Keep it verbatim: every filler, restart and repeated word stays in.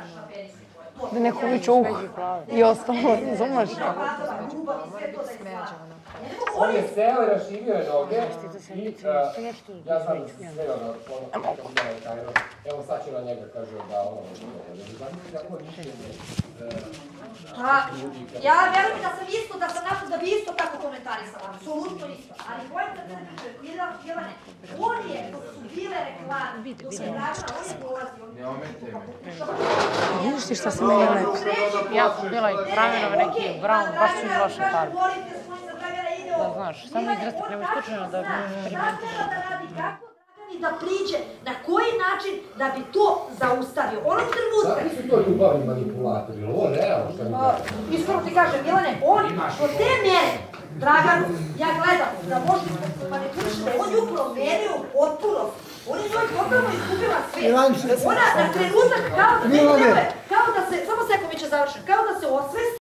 Da neko uliče uho i ostalo, razumeš? On je seo i rašivio je noge i ja znam da se sve ono, evo sad će na njega, kaže da ono, ja verujem da sam isto, da sam nakon da bi isto tako komentarisala, apsolutno isto, ali pojenta da ne tiče, Jelane, on je, dok su bile reklame, dok je Dragana, on je dolazio, on je... Ne omete me. Vidiš ti šta se meni lepo? Ja sam bila i Braminova neki Brown, baš su mi loše farbe. Da, znaš, samo igrati prema isključeno da bi eksperimentirali. Da priđe, na koji način da bi to zaustavio. Onog trenutka... Kakvi su to ljubavni manipulatori, ili ovo realno što mi kaže? Iskreno ti kažem, Milane, on do te mjere, Draganu, ja gledam da može manipulišiti, on ju promenio potpuno. On je njoj potpuno izgubila sve. Ona na trenutak kao da ne treba, kao da se, samo sekund mi će završiti, kao da se osvesti